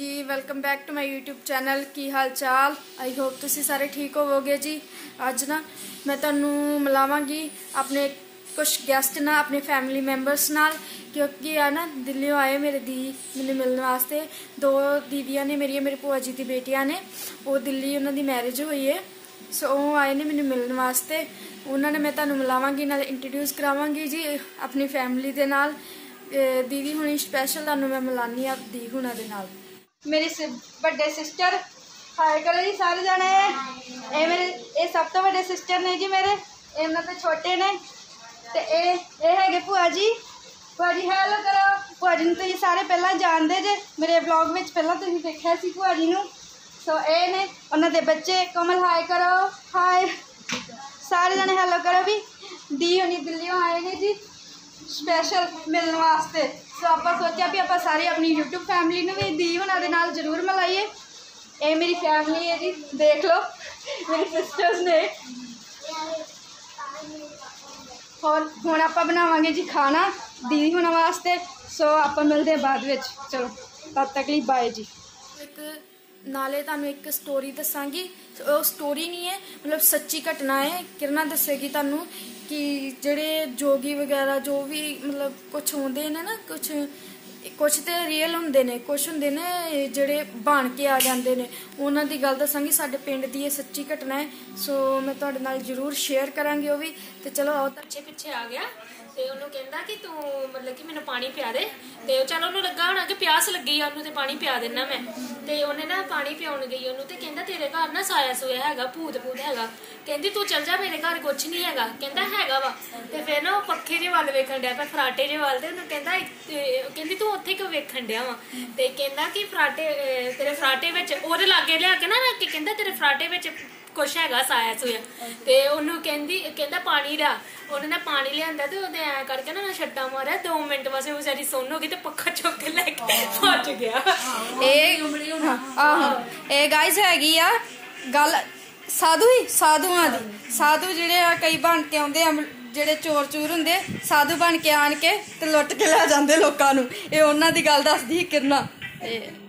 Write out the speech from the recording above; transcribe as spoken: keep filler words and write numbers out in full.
Ji, welcome back to my YouTube channel. की हाल चाल? आई होप तुसी सारे ठीक होवोगे जी। अज ना मैं तुहानू मिलावांगी अपने कुछ गेस्ट ना, अपने फैमिली मैंबर्स नाल, क्योंकि आ ना दिल्ली आए मेरे दी मैंने मिलने वास्ते। दो दीदियां ने मेरी, मेरे भूआ जी दी बेटियां ने, वो दिल्ली उन्हां दी मैरिज हुई है। सो वो आए ने मैंने मिलने वास्ते। उन्होंने मैं तुहानू मिलावांगी, नाल इंट्रोड्यूस करावांगी जी अपनी फैमिली दे नाल। दीदी हुणी स्पैशल तुहानू मैं मिलानी आ दी हुणां दे नाल। मेरी बड़े सिस्टर, हाय करो जी सारे जाने। ये मेरे ये सब तो बड़े सिस्टर ने जी मेरे, ये उन्हां तो छोटे ने। ते ए ए हैगे भूआ जी। भूआ जी हैलो करो। भूआ जी तुसीं सारे पहला जानदे जे, मेरे ब्लॉग में पहला तुसीं देखिया सी भूआ जी नूं। सो ए ने उन्हां दे बच्चे। कमल हाय करो, हाय सारे जने हैलो करो भी। दी हुणी दिल्लियों आए ने जी स्पैशल मिलने वास्ते। सो आप सोचा भी आप सारी अपनी यूट्यूब फैमिली में भी दी हुणां दे नाल जरूर मिलाइए। ये मेरी फैमिली है जी, देख लो मेरी सिस्टर्स ने। और हुण आप बनावांगे जी खाना दी हुणां वास्ते। सो आप मिलते हैं बाद विच। चलो तब तक लिए बाय जी। एक नाले तुहानू एक स्टोरी दसांगी। वो स्टोरी नहीं है, मतलब सच्ची घटना है। किरणा दसेगी तुहानू कि जेड़े जोगी वगैरह जो भी मतलब कुछ होंदे ने ना, कुछ कुछ तो रियल होंदे ने, कुछ होंदे ने जेड़े बन के आ जाते हैं। उन्हां दी गल दसांगी। साडे पिंड दी ये सच्ची घटना है। सो मैं तुहाडे नाल जरूर शेयर करांगी वो भी। तो चलो आओ। पिछे पिछे आ गया ते उन्होंने कहता कि तू मतलब कि मैंने पानी पिया दे। तो चल उन्होंने लगा होना कि प्यास लगी है, तो पानी पिया देना मैं। तो उन्हें ना पानी पियाउण गई उन्होंने, तो कहता तेरे घर ना साया सूया है, भूत भूत है। कहती तू चल जा, मेरे घर कुछ नहीं है। कहता है वा। तो फिर ना पक्खे जे वाल वेखण डया, फराटे जे वाल। तो उन्होंने कहता कहती तू उत्थे क्यों वेखण डया वा। तो कहता कि फराटे तेरे फराटे विच ओहदे लागे लिया के ना रख के, कहता तेरे फराटे विच कुछ है साया सूया। तो उन्होंने कहती कहता पानी लिया। उन्हें ना पानी लिया तो ऐ करके ना छट्टा मारा। दो मिनट वास्ते बेचारी सुन हो गई, तो पक्खा चुक के लैके भज गया। ए गाइस हैगी आ गल साधु ही साधुआं दी। साधु जेड़े कई बन के आउंदे आ, जेड़े चोर चूर हुंदे, साधु बन के आन के ते लुट के लै जांदे लोकां नूं। ए उन्हां दी गल दसदी किरणा।